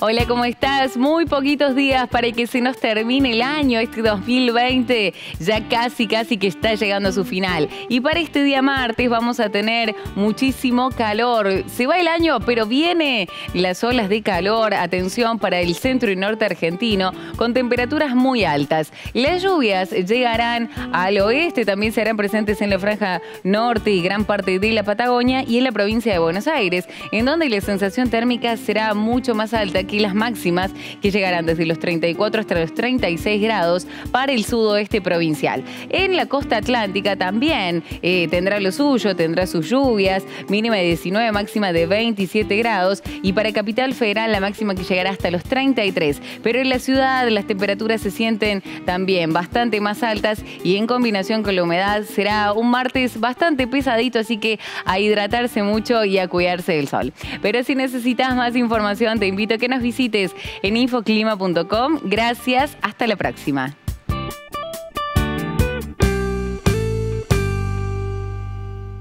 Hola, ¿cómo estás? Muy poquitos días para que se nos termine el año, este 2020. Ya casi que está llegando a su final. Y para este día martes vamos a tener muchísimo calor. Se va el año, pero viene las olas de calor. Atención para el centro y norte argentino, con temperaturas muy altas. Las lluvias llegarán al oeste, también serán presentes en la franja norte y gran parte de la Patagonia y en la provincia de Buenos Aires, en donde la sensación térmica será mucho más alta que las máximas, que llegarán desde los 34 hasta los 36 grados para el sudoeste provincial. En la costa atlántica también tendrá lo suyo, tendrá sus lluvias, mínima de 19, máxima de 27 grados, y para Capital Federal la máxima que llegará hasta los 33. Pero en la ciudad las temperaturas se sienten también bastante más altas y en combinación con la humedad será un martes bastante pesadito, así que a hidratarse mucho y a cuidarse del sol. Pero si necesitas más información, te invito a que nos visites en infoclima.com. Gracias, hasta la próxima.